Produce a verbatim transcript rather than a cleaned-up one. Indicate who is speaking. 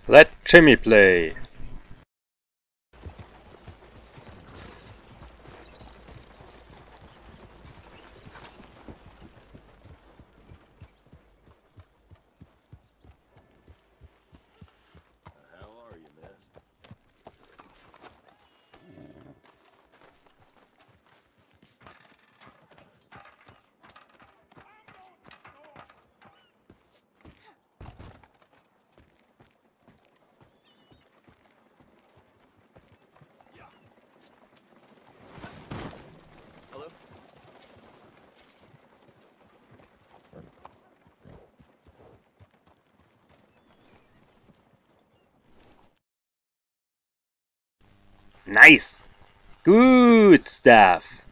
Speaker 1: Let Jimmy play.
Speaker 2: How are you, miss? Hello?
Speaker 1: Nice! Good stuff!